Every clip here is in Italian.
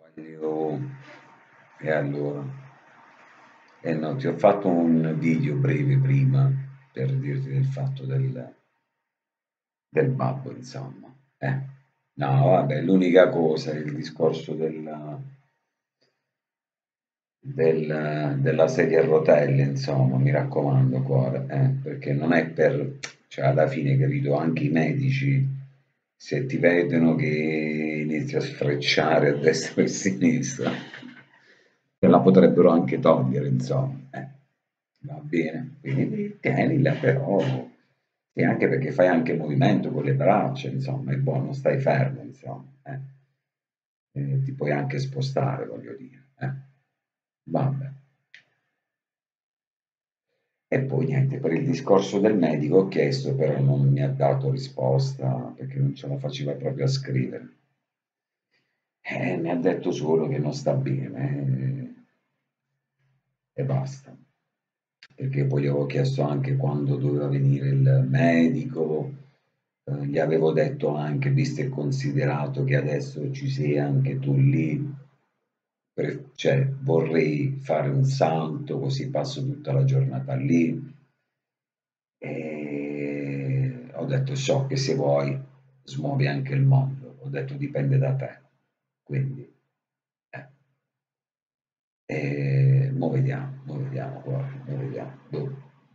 Voglio- E allora, no, ti ho fatto un video breve prima per dirti del fatto del babbo, insomma. No, vabbè, l'unica cosa è il discorso della sedia a rotelle, insomma, mi raccomando, cuore, perché non è per, cioè, alla fine, capito, anche i medici, se ti vedono che inizi a sfrecciare a destra e a sinistra, te la potrebbero anche togliere, insomma, va bene, quindi tienila, però, e anche perché fai anche movimento con le braccia, insomma, è buono, stai fermo, insomma, ti puoi anche spostare, voglio dire, vabbè. E poi niente, per il discorso del medico ho chiesto, però non mi ha dato risposta perché non ce la faceva proprio a scrivere. Mi ha detto solo che non sta bene e basta. Perché poi avevo chiesto anche quando doveva venire il medico, gli avevo detto anche, visto e considerato che adesso ci sei anche tu lì, cioè vorrei fare un salto così passo tutta la giornata lì. E ho detto, so che se vuoi smuovi anche il mondo. Ho detto, dipende da te. Quindi, eh, mo vediamo, guarda, mo vediamo. Boh.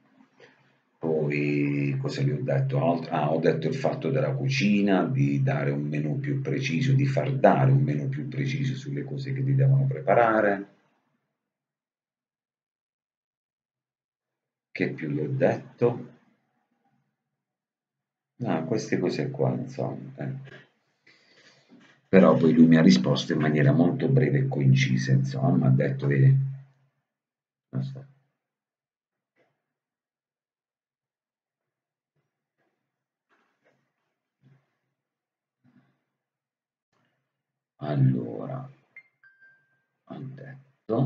Poi cosa gli ho detto? Ho detto il fatto della cucina, di dare un menù più preciso, di far dare un menù più preciso sulle cose che ti devono preparare. Che più gli ho detto? No, queste cose qua, insomma. Però poi lui mi ha risposto in maniera molto breve e concisa, insomma, mi ha detto, vedi, non so. Allora, ha detto,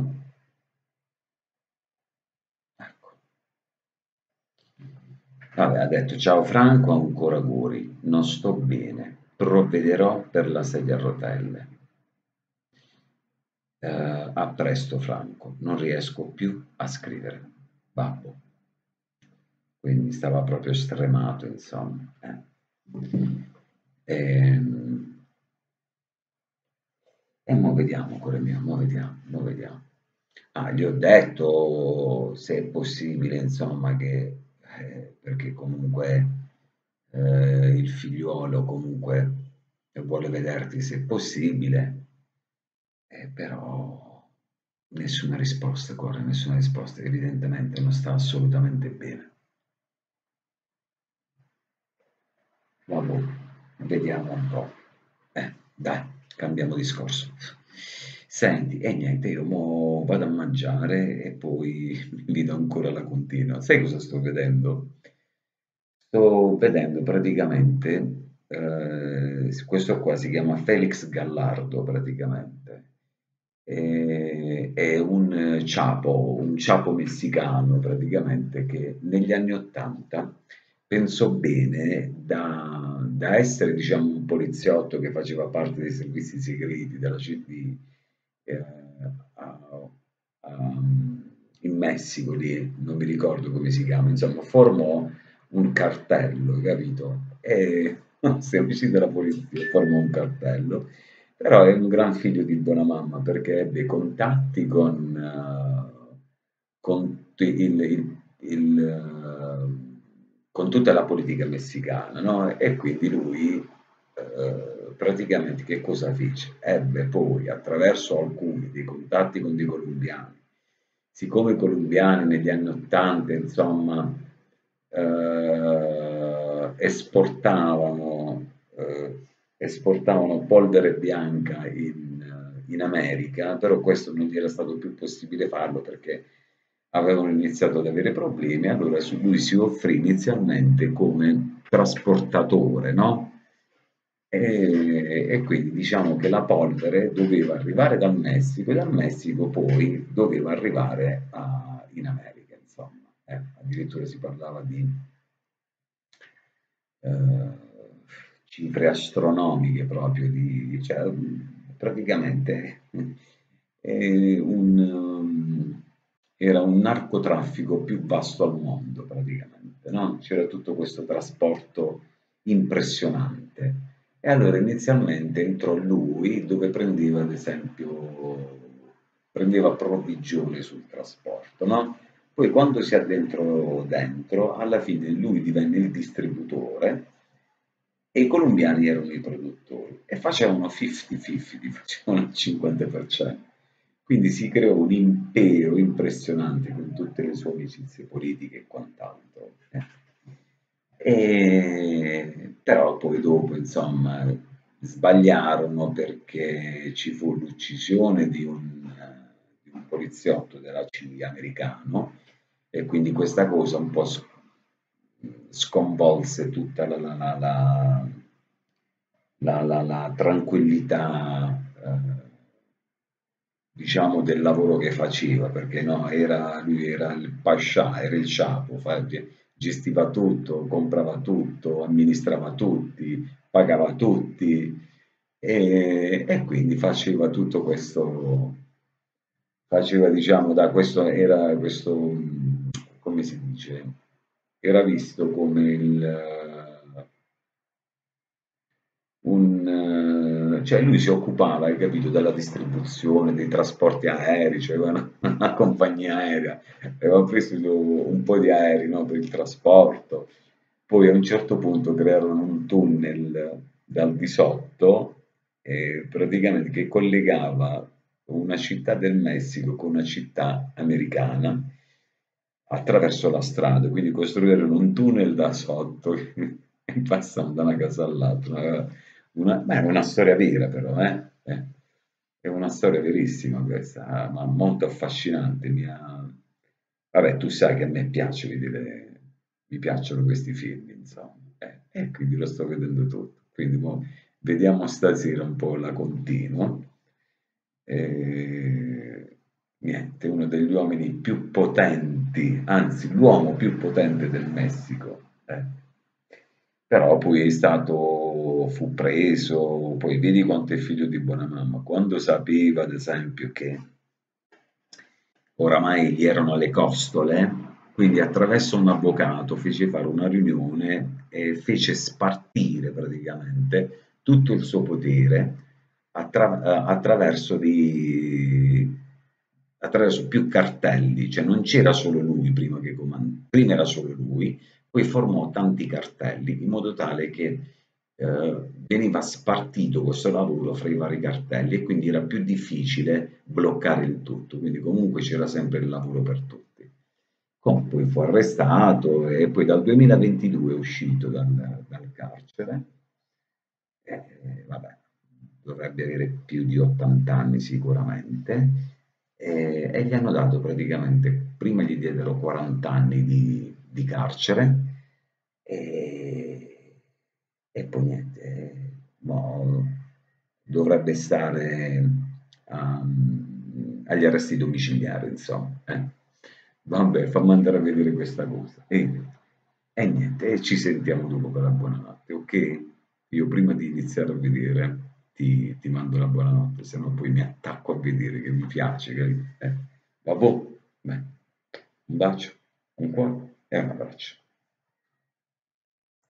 ecco, vabbè, ha detto, ciao Franco, ancora auguri, non sto bene, provvederò per la sedia a rotelle. A presto Franco, non riesco più a scrivere. Babbo. Quindi stava proprio stremato, insomma. Ehm, E mo vediamo, cuore mio, mo vediamo, mo vediamo. Ah, gli ho detto se è possibile, insomma, che perché comunque il figliuolo comunque vuole vederti se è possibile, però nessuna risposta, cuore, nessuna risposta. Evidentemente non sta assolutamente bene. Vabbè, vediamo un po'. Dai, cambiamo discorso. Senti, e niente, io mo vado a mangiare e poi vi do ancora la continua. Sai cosa sto vedendo? Sto vedendo praticamente, questo qua si chiama Felix Gallardo praticamente. È un ciapo messicano praticamente che negli anni '80 pensò bene da essere diciamo un poliziotto che faceva parte dei servizi segreti della CD eh, a- a- in Messico lì, non mi ricordo come si chiama, insomma formò un cartello, capito? E si è uscito dalla polizia, formò un cartello, però è un gran figlio di buona mamma perché ebbe contatti con con tutta la politica messicana, no? E quindi lui praticamente che cosa fece? Ebbe poi, attraverso alcuni dei contatti con dei colombiani, siccome i colombiani negli anni '80, insomma, esportavano polvere bianca in America, però questo non gli era stato più possibile farlo perché avevano iniziato ad avere problemi, allora lui si offrì inizialmente come trasportatore, no? E quindi diciamo che la polvere doveva arrivare dal Messico e dal Messico poi doveva arrivare in America, insomma. Addirittura si parlava di eh, cifre astronomiche proprio, cioè, praticamente era un narcotraffico più vasto al mondo, praticamente, no? C'era tutto questo trasporto impressionante. E allora inizialmente entrò lui dove prendeva, ad esempio, prendeva provvigione sul trasporto, no? Poi quando si addentrò dentro, alla fine lui divenne il distributore e i colombiani erano i produttori e facevano 50-50, facevano il 50%. Quindi si creò un impero impressionante con tutte le sue amicizie politiche e quant'altro. Però poi dopo, insomma, sbagliarono perché ci fu l'uccisione di un poliziotto della CIA americano e quindi questa cosa un po' sconvolse tutta la tranquillità, diciamo, del lavoro che faceva, perché no, lui era il pascià, era il capo, gestiva tutto, comprava tutto, amministrava tutti, pagava tutti e quindi faceva tutto questo, faceva diciamo da questo, era questo, come si dice, era visto come cioè lui si occupava, hai capito, della distribuzione, dei trasporti aerei, cioè una compagnia aerea, aveva preso un po' di aerei, no, per il trasporto, poi a un certo punto crearono un tunnel dal di sotto, praticamente che collegava una città del Messico con una città americana attraverso la strada, quindi costruirono un tunnel da sotto passando da una casa all'altra. Ma è una storia vera però, eh? È una storia verissima questa, ma molto affascinante. Vabbè, tu sai che a me piace vedere, mi piacciono questi film, insomma, e quindi lo sto vedendo tutto. Quindi vediamo stasera un po' la continuo. Niente, uno degli uomini più potenti, anzi l'uomo più potente del Messico. Però poi fu preso, poi vedi quanto è figlio di buona mamma, quando sapeva ad esempio che oramai gli erano alle costole, quindi attraverso un avvocato fece fare una riunione e fece spartire praticamente tutto il suo potere attraverso, attraverso più cartelli, cioè non c'era solo lui prima che comandava, prima era solo lui, poi formò tanti cartelli in modo tale che veniva spartito questo lavoro fra i vari cartelli e quindi era più difficile bloccare il tutto, quindi comunque c'era sempre il lavoro per tutti. Poi fu arrestato e poi dal 2022 è uscito dal carcere, vabbè, dovrebbe avere più di 80 anni sicuramente, e gli hanno dato praticamente, prima gli diedero 40 anni di carcere e, e poi niente, dovrebbe stare agli arresti domiciliari, insomma. Vabbè, fammi andare a vedere questa cosa. E niente, e ci sentiamo dopo per la buonanotte, ok? Io prima di iniziare a vedere ti mando la buonanotte, se no poi mi attacco a vedere che mi piace. Vabbè, beh, un bacio, un cuore e un abbraccio.